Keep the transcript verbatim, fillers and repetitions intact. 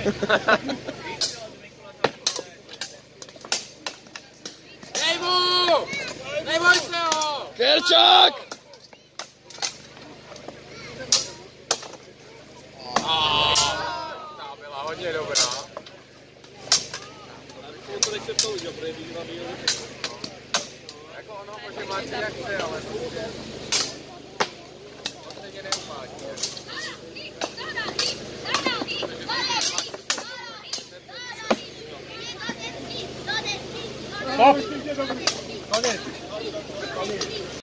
Dej mu! Neboj se ho! Kerčák! Ta byla hodně dobrá. Jako ono může mít jak chce, ale on stejně neumátí. Stop!